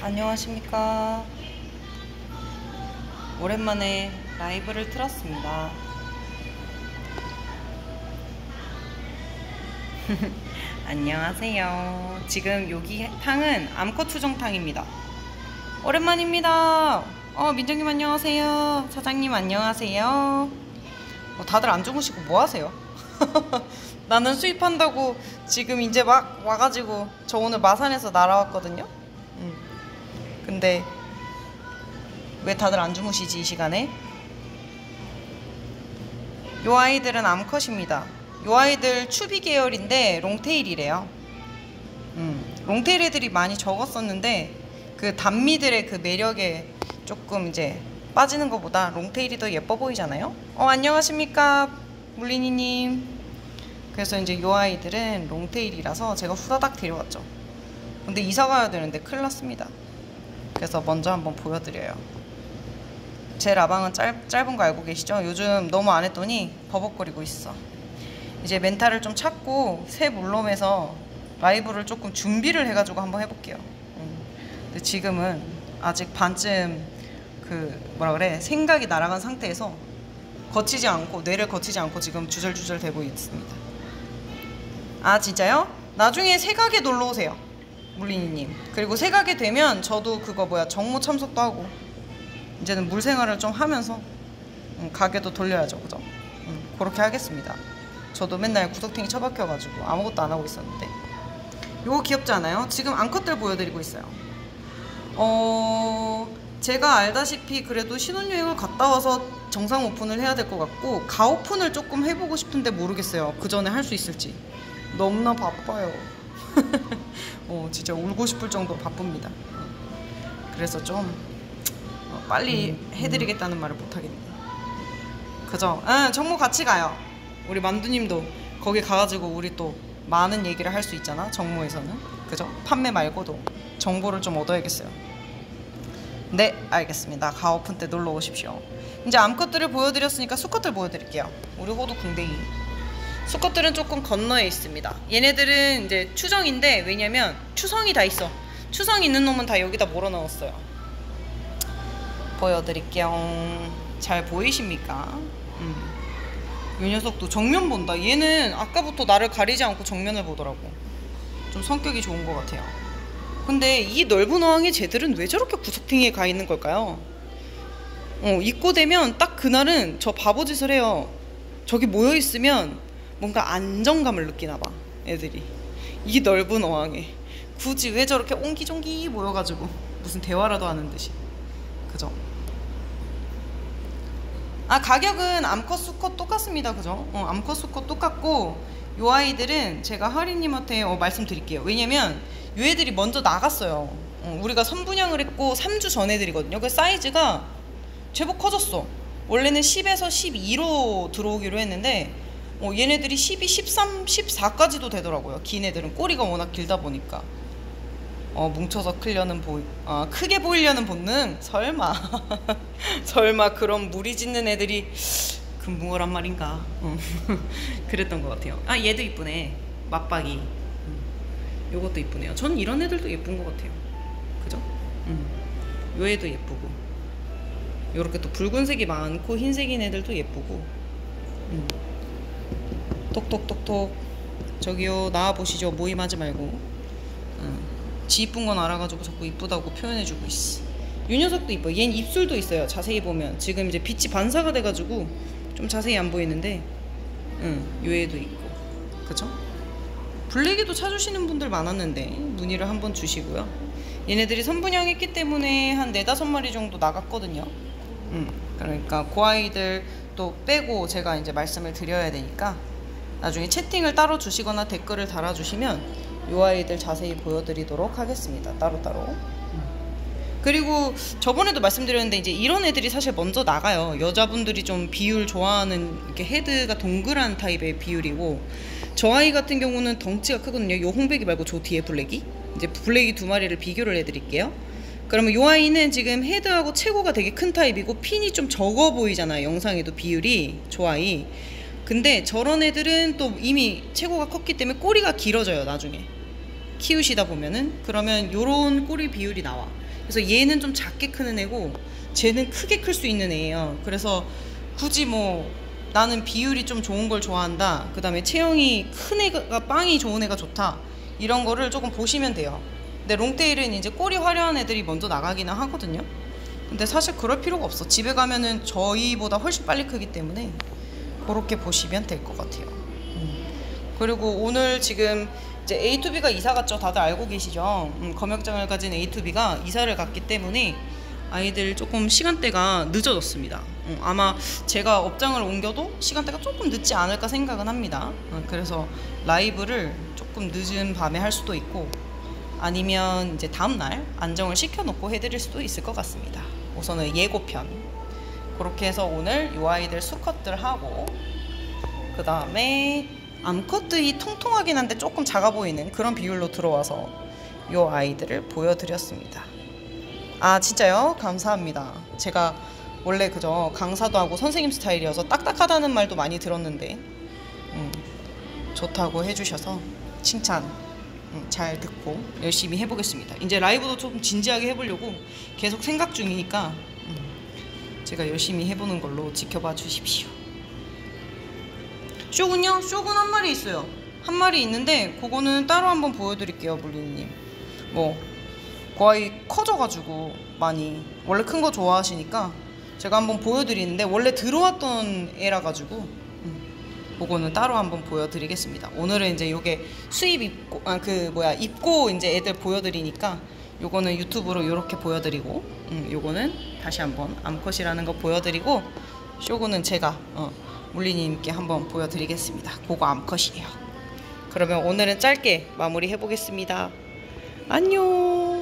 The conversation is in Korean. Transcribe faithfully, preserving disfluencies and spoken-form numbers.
안녕하십니까. 오랜만에 라이브를 틀었습니다. 안녕하세요. 지금 여기 탕은 암컷 추정탕입니다. 오랜만입니다. 어 민정님 안녕하세요. 사장님 안녕하세요. 어, 다들 안 주무시고 뭐 하세요? 나는 수입한다고 지금 이제 막 와가지고 저 오늘 마산에서 날아왔거든요. 음. 근데 왜 다들 안 주무시지 이 시간에? 요 아이들은 암컷입니다. 요 아이들 추비 계열인데 롱테일이래요. 음, 롱테일 애들이 많이 적었었는데 그 단미들의 그 매력에 조금 이제 빠지는 것보다 롱테일이 더 예뻐 보이잖아요. 어 안녕하십니까 물린이님. 그래서 이제 요 아이들은 롱테일이라서 제가 후다닥 데려왔죠. 근데 이사 가야 되는데 큰일 났습니다. 그래서 먼저 한번 보여드려요. 제 라방은 짧, 짧은 거 알고 계시죠? 요즘 너무 안 했더니 버벅거리고 있어. 이제 멘탈을 좀 찾고 새 물롬에서 라이브를 조금 준비를 해가지고 한번 해볼게요. 음. 근데 지금은 아직 반쯤 그 뭐라 그래 생각이 날아간 상태에서 거치지 않고 뇌를 거치지 않고 지금 주절주절 되고 있습니다. 아 진짜요? 나중에 새가게 놀러 오세요 물린이님. 그리고 새가게 되면 저도 그거 뭐야 정모 참석도 하고 이제는 물생활을 좀 하면서 음, 가게도 돌려야죠. 그죠? 음, 그렇게 하겠습니다. 저도 맨날 구석탱이 처박혀가지고 아무것도 안 하고 있었는데. 요거 귀엽지 않아요? 지금 암컷들 보여드리고 있어요. 어... 제가 알다시피 그래도 신혼여행을 갔다 와서 정상 오픈을 해야 될 것 같고 가오픈을 조금 해보고 싶은데 모르겠어요. 그 전에 할 수 있을지. 너무나 바빠요. 어, 진짜 울고 싶을 정도로 바쁩니다. 그래서 좀 빨리 해드리겠다는 말을 못하겠네요. 그죠? 응, 정모 같이 가요. 우리 만두님도 거기 가가지고 우리 또 많은 얘기를 할 수 있잖아 정모에서는. 그죠? 판매 말고도 정보를 좀 얻어야겠어요. 네 알겠습니다. 가오픈 때 놀러 오십시오. 이제 암컷들을 보여드렸으니까 수컷들 보여드릴게요. 우리 호두 궁뎅이 수컷들은 조금 건너에 있습니다. 얘네들은 이제 추정인데 왜냐면 추성이 다 있어. 추성 있는 놈은 다 여기다 몰아넣었어요. 보여드릴게요. 잘 보이십니까? 음. 이 녀석도 정면 본다. 얘는 아까부터 나를 가리지 않고 정면을 보더라고. 좀 성격이 좋은 것 같아요. 근데 이 넓은 어항에 쟤들은 왜 저렇게 구석탱이에 가 있는 걸까요? 어, 입고되면 딱 그날은 저 바보짓을 해요. 저기 모여있으면 뭔가 안정감을 느끼나 봐 애들이. 이 넓은 어항에 굳이 왜 저렇게 옹기종기 모여가지고 무슨 대화라도 하는 듯이. 그죠? 아 가격은 암컷 수컷 똑같습니다. 그죠? 어, 암컷 수컷 똑같고 요 아이들은 제가 하리님한테 어, 말씀드릴게요. 왜냐면 요 애들이 먼저 나갔어요. 어, 우리가 선분양을 했고 삼 주 전 애들이거든요. 그 사이즈가 제법 커졌어. 원래는 십에서 십이로 들어오기로 했는데 어, 얘네들이 십이, 십삼, 십사까지도 되더라고요. 긴 애들은 꼬리가 워낙 길다 보니까. 어, 뭉쳐서 크려는 보, 어, 크게 보이려는 본능? 설마. 설마 그런 무리 짓는 애들이 금붕어란 말인가. 어. 그랬던 것 같아요. 아 얘도 이쁘네. 맞박이. 음. 요것도 이쁘네요. 전 이런 애들도 예쁜 것 같아요. 그죠? 음. 요 애도 예쁘고 요렇게 또 붉은색이 많고 흰색인 애들도 예쁘고. 음. 톡톡톡톡 저기요 나와보시죠. 모임하지 말고. 음. 지 이쁜 건 알아가지고 자꾸 이쁘다고 표현해주고 있어. 이 녀석도 이뻐. 얘는 입술도 있어요. 자세히 보면 지금 이제 빛이 반사가 돼가지고 좀 자세히 안 보이는데 응, 요 애도 있고. 그죠? 블랙에도 찾으시는 분들 많았는데 문의를 한번 주시고요. 얘네들이 선분양했기 때문에 한 네다섯 마리 정도 나갔거든요. 응, 그러니까 그 아이들 또 빼고 제가 이제 말씀을 드려야 되니까 나중에 채팅을 따로 주시거나 댓글을 달아주시면 요 아이들 자세히 보여드리도록 하겠습니다. 따로따로. 그리고 저번에도 말씀드렸는데 이제 이런 애들이 사실 먼저 나가요. 여자분들이 좀 비율 좋아하는 이렇게 헤드가 동그란 타입의 비율이고 저 아이 같은 경우는 덩치가 크거든요. 요 홍배기 말고 저 뒤에 블랙이 이제 블랙이 두 마리를 비교를 해드릴게요. 그러면 요 아이는 지금 헤드하고 체구가 되게 큰 타입이고 핀이 좀 적어 보이잖아요. 영상에도 비율이 저 아이. 근데 저런 애들은 또 이미 체구가 컸기 때문에 꼬리가 길어져요. 나중에 키우시다 보면은. 그러면 요런 꼬리 비율이 나와. 그래서 얘는 좀 작게 크는 애고 쟤는 크게 클 수 있는 애예요. 그래서 굳이 뭐 나는 비율이 좀 좋은 걸 좋아한다, 그 다음에 체형이 큰 애가 빵이 좋은 애가 좋다, 이런 거를 조금 보시면 돼요. 근데 롱테일은 이제 꼬리 화려한 애들이 먼저 나가기는 하거든요. 근데 사실 그럴 필요가 없어. 집에 가면은 저희보다 훨씬 빨리 크기 때문에 그렇게 보시면 될 것 같아요. 음. 그리고 오늘 지금 이제 에이 투 비가 이사 갔죠. 다들 알고 계시죠? 음, 검역장을 가진 에이 투 비가 이사를 갔기 때문에 아이들 조금 시간대가 늦어졌습니다. 음, 아마 제가 업장을 옮겨도 시간대가 조금 늦지 않을까 생각은 합니다. 음, 그래서 라이브를 조금 늦은 밤에 할 수도 있고, 아니면 이제 다음날 안정을 시켜놓고 해드릴 수도 있을 것 같습니다. 우선은 예고편 그렇게 해서 오늘 이 아이들 수컷들 하고, 그 다음에 암컷들이 통통하긴 한데 조금 작아 보이는 그런 비율로 들어와서 이 아이들을 보여드렸습니다. 아 진짜요? 감사합니다. 제가 원래 그저 강사도 하고 선생님 스타일이어서 딱딱하다는 말도 많이 들었는데 음, 좋다고 해주셔서 칭찬 음, 잘 듣고 열심히 해보겠습니다. 이제 라이브도 좀 진지하게 해보려고 계속 생각 중이니까 음, 제가 열심히 해보는 걸로 지켜봐 주십시오. 쇼군요? 쇼군 한 마리 있어요. 한 마리 있는데 그거는 따로 한번 보여드릴게요. 물리님 뭐 그 아이 커져가지고 많이 원래 큰 거 좋아하시니까 제가 한번 보여드리는데, 원래 들어왔던 애라 가지고 음, 그거는 따로 한번 보여드리겠습니다. 오늘은 이제 요게 수입 입고 아 그 뭐야 입고 이제 애들 보여드리니까 요거는 유튜브로 요렇게 보여드리고, 음, 요거는 다시 한번 암컷이라는 거 보여드리고, 쇼구는 제가 어, 물리님께 한번 보여드리겠습니다. 그거 암컷이에요. 그러면 오늘은 짧게 마무리 해보겠습니다. 안녕.